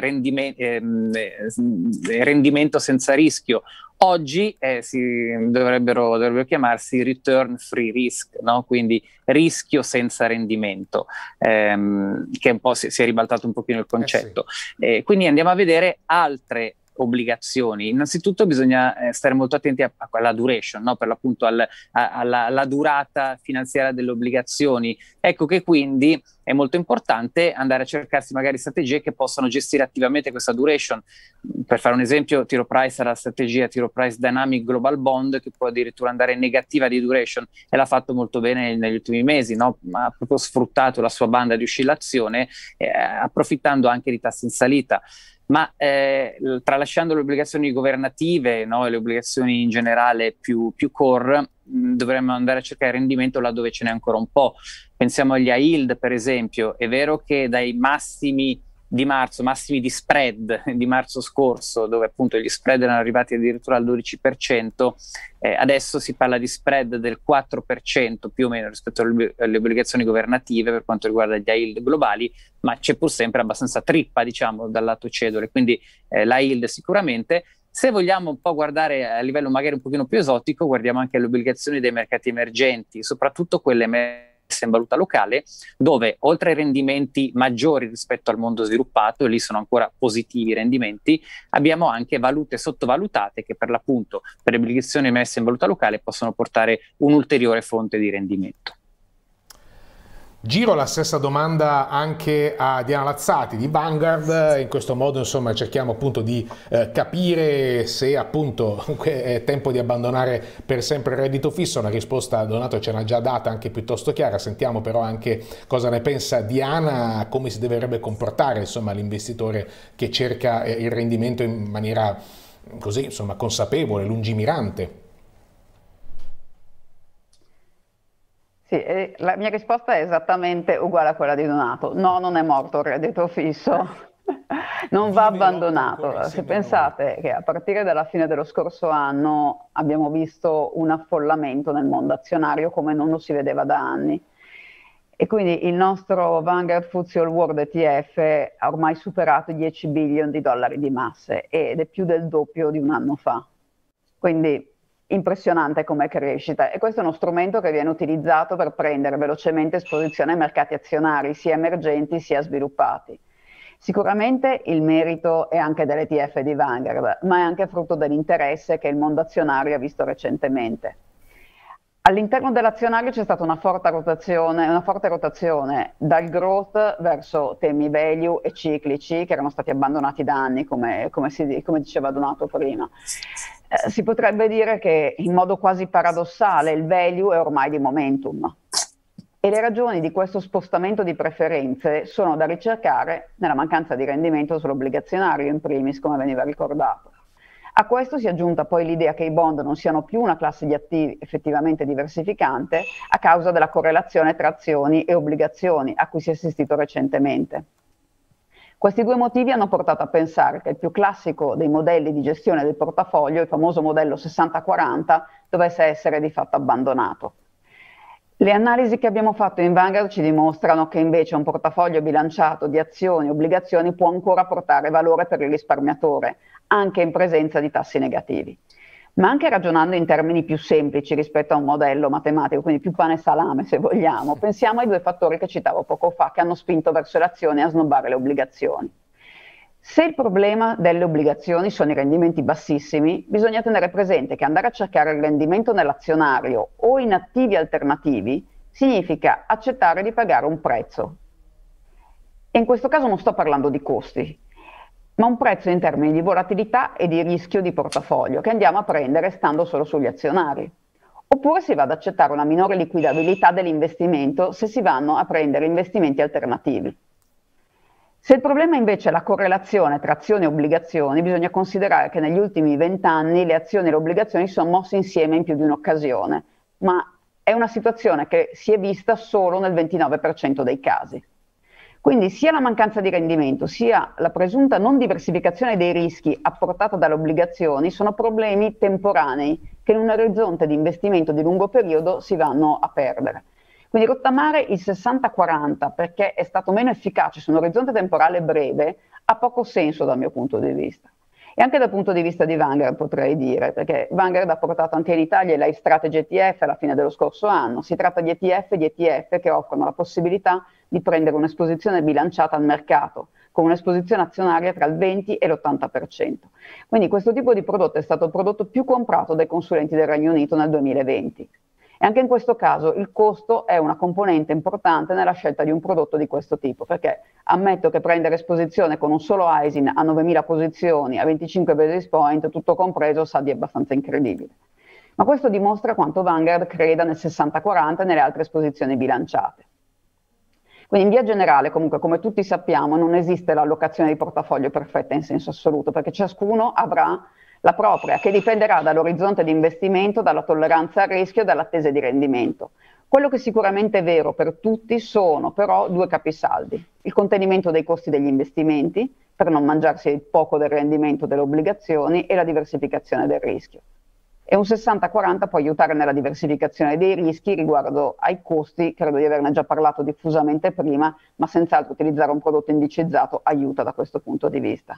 rendimento senza rischio. Oggi dovrebbero chiamarsi return free risk, no? Quindi rischio senza rendimento, che un po' si è ribaltato un pochino il concetto. Sì. Quindi andiamo a vedere altre obbligazioni. Innanzitutto bisogna stare molto attenti alla duration, no? Per l'appunto alla durata finanziaria delle obbligazioni. Ecco che quindi è molto importante andare a cercarsi magari strategie che possano gestire attivamente questa duration. Per fare un esempio, T. Rowe Price ha la strategia T. Rowe Price Dynamic Global Bond, che può addirittura andare in negativa di duration, e l'ha fatto molto bene negli ultimi mesi, no? Ha proprio sfruttato la sua banda di oscillazione, approfittando anche di tassi in salita. Ma tralasciando le obbligazioni governative, no, e le obbligazioni in generale più core, dovremmo andare a cercare rendimento laddove ce n'è ancora un po'. Pensiamo agli high yield, per esempio. È vero che dai massimi di marzo, massimi di spread di marzo scorso, dove appunto gli spread erano arrivati addirittura al 12%, adesso si parla di spread del 4% più o meno rispetto alle obbligazioni governative per quanto riguarda gli high yield globali, ma c'è pur sempre abbastanza trippa, diciamo, dal lato cedole, quindi la yield sicuramente. Se vogliamo un po' guardare a livello magari un pochino più esotico, guardiamo anche le obbligazioni dei mercati emergenti, soprattutto quelle messe in valuta locale, dove oltre ai rendimenti maggiori rispetto al mondo sviluppato, e lì sono ancora positivi i rendimenti, abbiamo anche valute sottovalutate che per l'appunto per le obbligazioni emesse in valuta locale possono portare un'ulteriore fonte di rendimento. Giro la stessa domanda anche a Diana Lazzati di Vanguard. In questo modo, insomma, cerchiamo appunto di capire se appunto è tempo di abbandonare per sempre il reddito fisso. Una risposta Donato ce l'ha già data, anche piuttosto chiara. Sentiamo però anche cosa ne pensa Diana, come si dovrebbe comportare, insomma, l'investitore che cerca il rendimento in maniera così, insomma, consapevole, lungimirante. Sì, la mia risposta è esattamente uguale a quella di Donato. No, non è morto il reddito fisso, non va abbandonato. Se pensate che a partire dalla fine dello scorso anno abbiamo visto un affollamento nel mondo azionario come non lo si vedeva da anni. E quindi il nostro Vanguard FTSE All World ETF ha ormai superato i 10 billion di dollari di masse ed è più del doppio di un anno fa. Quindi impressionante come crescita, e questo è uno strumento che viene utilizzato per prendere velocemente esposizione ai mercati azionari, sia emergenti sia sviluppati. Sicuramente il merito è anche dell'ETF di Vanguard, ma è anche frutto dell'interesse che il mondo azionario ha visto recentemente. All'interno dell'azionario c'è stata una forte rotazione dal growth verso temi value e ciclici che erano stati abbandonati da anni, come diceva Donato prima. Si potrebbe dire che in modo quasi paradossale il value è ormai di momentum, e le ragioni di questo spostamento di preferenze sono da ricercare nella mancanza di rendimento sull'obbligazionario in primis, come veniva ricordato. A questo si è aggiunta poi l'idea che i bond non siano più una classe di attivi effettivamente diversificante a causa della correlazione tra azioni e obbligazioni a cui si è assistito recentemente. Questi due motivi hanno portato a pensare che il più classico dei modelli di gestione del portafoglio, il famoso modello 60-40, dovesse essere di fatto abbandonato. Le analisi che abbiamo fatto in Vanguard ci dimostrano che invece un portafoglio bilanciato di azioni e obbligazioni può ancora portare valore per il risparmiatore, anche in presenza di tassi negativi. Ma anche ragionando in termini più semplici rispetto a un modello matematico, quindi più pane e salame se vogliamo, pensiamo ai due fattori che citavo poco fa, che hanno spinto verso le azioni a snobbare le obbligazioni. Se il problema delle obbligazioni sono i rendimenti bassissimi, bisogna tenere presente che andare a cercare il rendimento nell'azionario o in attivi alternativi significa accettare di pagare un prezzo. E in questo caso non sto parlando di costi, ma un prezzo in termini di volatilità e di rischio di portafoglio che andiamo a prendere stando solo sugli azionari. Oppure si va ad accettare una minore liquidabilità dell'investimento se si vanno a prendere investimenti alternativi. Se il problema invece è la correlazione tra azioni e obbligazioni, bisogna considerare che negli ultimi 20 anni le azioni e le obbligazioni si sono mosse insieme in più di un'occasione, ma è una situazione che si è vista solo nel 29% dei casi. Quindi sia la mancanza di rendimento, sia la presunta non diversificazione dei rischi apportata dalle obbligazioni sono problemi temporanei che in un orizzonte di investimento di lungo periodo si vanno a perdere. Quindi rottamare il 60-40 perché è stato meno efficace su un orizzonte temporale breve ha poco senso dal mio punto di vista. E anche dal punto di vista di Vanguard potrei dire, perché Vanguard ha portato anche in Italia i Life Strategy ETF alla fine dello scorso anno. Si tratta di ETF che offrono la possibilità di prendere un'esposizione bilanciata al mercato, con un'esposizione azionaria tra il 20 e l'80%. Quindi questo tipo di prodotto è stato il prodotto più comprato dai consulenti del Regno Unito nel 2020. E anche in questo caso il costo è una componente importante nella scelta di un prodotto di questo tipo, perché ammetto che prendere esposizione con un solo ISIN a 9.000 posizioni, a 25 basis point, tutto compreso, sa di abbastanza incredibile. Ma questo dimostra quanto Vanguard creda nel 60-40 e nelle altre esposizioni bilanciate. Quindi in via generale, comunque, come tutti sappiamo, non esiste l'allocazione di portafoglio perfetta in senso assoluto, perché ciascuno avrà la propria, che dipenderà dall'orizzonte di investimento, dalla tolleranza al rischio e dall'attesa di rendimento. Quello che sicuramente è vero per tutti sono però due capisaldi: il contenimento dei costi degli investimenti, per non mangiarsi il poco del rendimento delle obbligazioni, e la diversificazione del rischio. E un 60-40 può aiutare nella diversificazione dei rischi. Riguardo ai costi, credo di averne già parlato diffusamente prima, ma senz'altro utilizzare un prodotto indicizzato aiuta da questo punto di vista.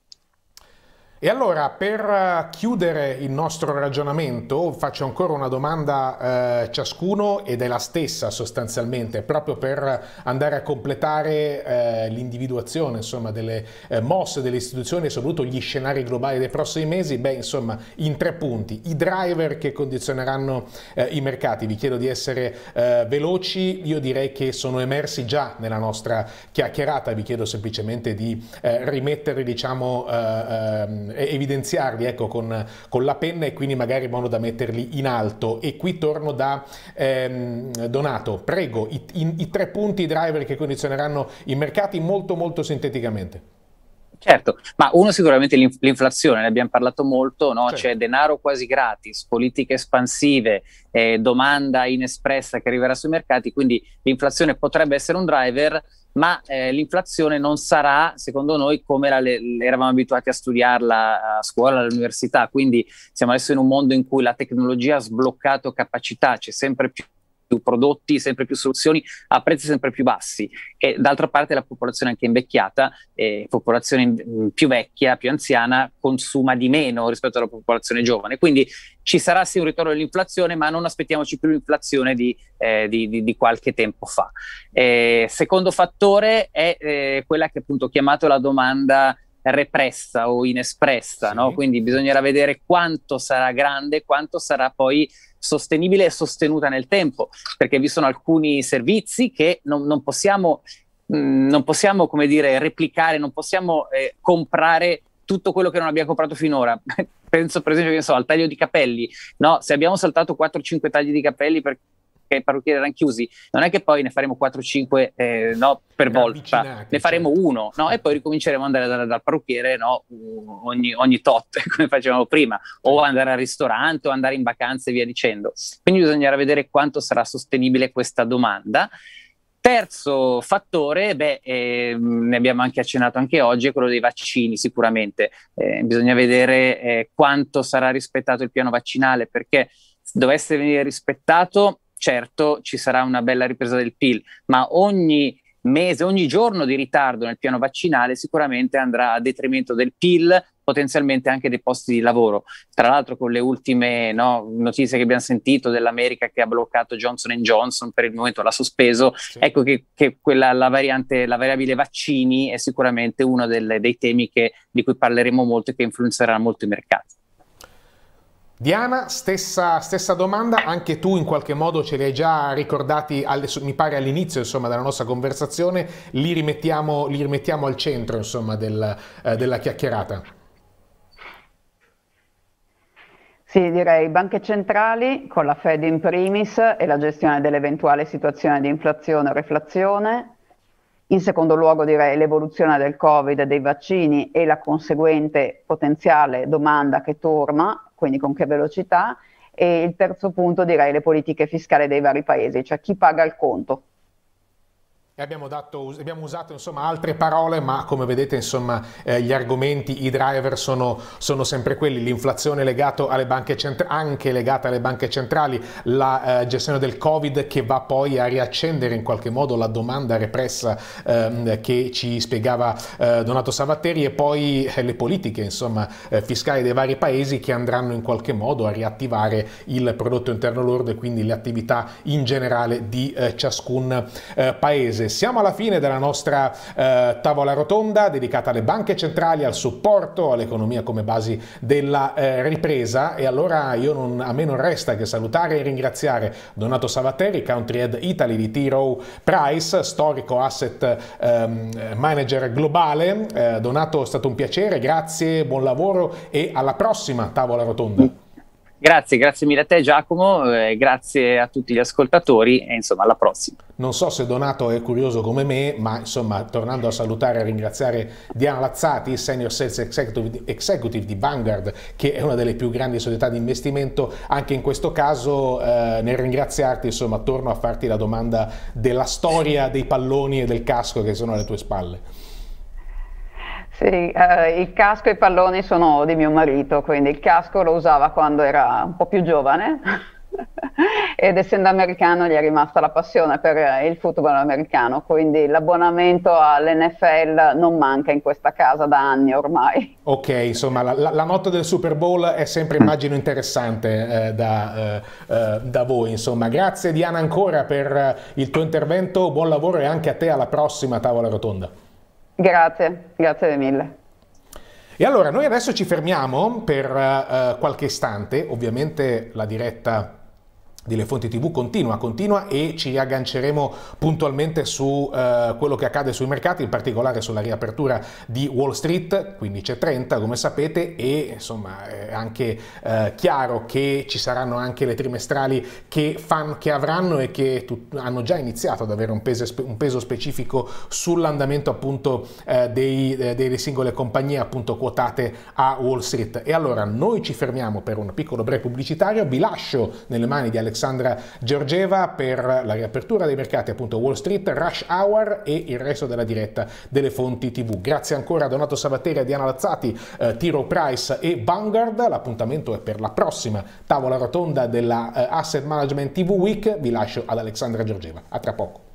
E allora, per chiudere il nostro ragionamento, faccio ancora una domanda ciascuno, ed è la stessa sostanzialmente, proprio per andare a completare l'individuazione, insomma, delle mosse delle istituzioni e soprattutto gli scenari globali dei prossimi mesi. Beh, insomma, in 3 punti: i driver che condizioneranno i mercati. Vi chiedo di essere veloci. Io direi che sono emersi già nella nostra chiacchierata, vi chiedo semplicemente di rimetterli, diciamo, evidenziarli, ecco, con la penna, e quindi magari in modo da metterli in alto. E qui torno da Donato, prego, i 3 punti driver che condizioneranno i mercati molto molto sinteticamente. Certo, ma uno sicuramente l'inflazione, ne abbiamo parlato molto, no? Certo. C'è denaro quasi gratis, politiche espansive, domanda inespressa che arriverà sui mercati, quindi l'inflazione potrebbe essere un driver, ma l'inflazione non sarà, secondo noi, come eravamo abituati a studiarla a scuola, all'università. Quindi siamo adesso in un mondo in cui la tecnologia ha sbloccato capacità, c'è sempre più prodotti, sempre più soluzioni a prezzi sempre più bassi, e d'altra parte la popolazione anche invecchiata, popolazione più vecchia, più anziana, consuma di meno rispetto alla popolazione giovane, quindi ci sarà sì un ritorno dell'inflazione, ma non aspettiamoci più l'inflazione di qualche tempo fa. Secondo fattore è quella che appunto ho chiamato la domanda repressa o inespressa, sì, no? Quindi bisognerà vedere quanto sarà grande, quanto sarà poi sostenibile e sostenuta nel tempo, perché vi sono alcuni servizi che non possiamo, come dire, replicare, non possiamo comprare tutto quello che non abbiamo comprato finora. Penso per esempio, che so, al taglio di capelli, no? Se abbiamo saltato 4-5 tagli di capelli perché i parrucchieri erano chiusi, non è che poi ne faremo 4-5 no, per volta, ne faremo uno, no? E poi ricominceremo ad andare dal parrucchiere, no? ogni tot, come facevamo prima, o andare al ristorante o andare in vacanze e via dicendo. Quindi bisognerà vedere quanto sarà sostenibile questa domanda. Terzo fattore, ne abbiamo anche accennato anche oggi, è quello dei vaccini. Sicuramente bisogna vedere quanto sarà rispettato il piano vaccinale, perché se dovesse venire rispettato, certo ci sarà una bella ripresa del PIL, ma ogni mese, ogni giorno di ritardo nel piano vaccinale sicuramente andrà a detrimento del PIL, potenzialmente anche dei posti di lavoro. Tra l'altro, con le ultime notizie che abbiamo sentito dell'America che ha bloccato Johnson & Johnson, per il momento l'ha sospeso, sì. Ecco che la variabile vaccini è sicuramente uno dei temi di cui parleremo molto e che influenzerà molto i mercati. Diana, stessa domanda, anche tu in qualche modo ce li hai già ricordati, mi pare all'inizio, insomma, della nostra conversazione, li rimettiamo al centro, insomma, della chiacchierata. Sì, direi banche centrali con la Fed in primis e la gestione dell'eventuale situazione di inflazione o reflazione, In secondo luogo direi l'evoluzione del Covid, dei vaccini e la conseguente potenziale domanda che torna, quindi con che velocità. E il terzo punto direi le politiche fiscali dei vari paesi, cioè chi paga il conto. E abbiamo usato insomma altre parole, ma come vedete insomma gli argomenti, i driver sono sempre quelli: l'inflazione anche legata alle banche centrali, la gestione del Covid che va poi a riaccendere in qualche modo la domanda repressa che ci spiegava Donato Savatteri, e poi le politiche insomma fiscali dei vari paesi che andranno in qualche modo a riattivare il prodotto interno lordo e quindi le attività in generale di ciascun paese. Siamo alla fine della nostra tavola rotonda dedicata alle banche centrali, al supporto all'economia come basi della ripresa, e allora a me non resta che salutare e ringraziare Donato Savatteri, Country Head Italy di T. Rowe Price, storico asset manager globale. Donato, è stato un piacere, grazie, buon lavoro e alla prossima tavola rotonda. Grazie mille a te Giacomo, grazie a tutti gli ascoltatori e insomma alla prossima. Non so se Donato è curioso come me, ma insomma tornando a salutare e ringraziare Diana Lazzati, Senior Sales Executive di Vanguard, che è una delle più grandi società di investimento, anche in questo caso nel ringraziarti insomma torno a farti la domanda della storia dei palloni e del casco che sono alle tue spalle. Sì, il casco e i palloni sono di mio marito, quindi il casco lo usava quando era un po' più giovane ed essendo americano gli è rimasta la passione per il football americano, quindi l'abbonamento all'NFL non manca in questa casa da anni ormai. Ok, insomma la notte del Super Bowl è sempre, immagino, interessante da voi, insomma. Grazie Diana ancora per il tuo intervento, buon lavoro e anche a te alla prossima tavola rotonda. Grazie mille. E allora noi adesso ci fermiamo per qualche istante, ovviamente la diretta di Le Fonti TV continua e ci riagganceremo puntualmente su quello che accade sui mercati, in particolare sulla riapertura di Wall Street, 15:30 come sapete, e insomma è anche chiaro che ci saranno anche le trimestrali che avranno e che hanno già iniziato ad avere un peso specifico sull'andamento appunto delle singole compagnie appunto quotate a Wall Street. E allora noi ci fermiamo per un piccolo break pubblicitario, vi lascio nelle mani di Alexandra Georgieva per la riapertura dei mercati appunto Wall Street, Rush Hour e il resto della diretta delle Fonti TV. Grazie ancora a Donato Savatteri, a Diana Lazzati, T. Rowe Price e Vanguard. L'appuntamento è per la prossima tavola rotonda della Asset Management TV Week. Vi lascio ad Alexandra Georgieva. A tra poco.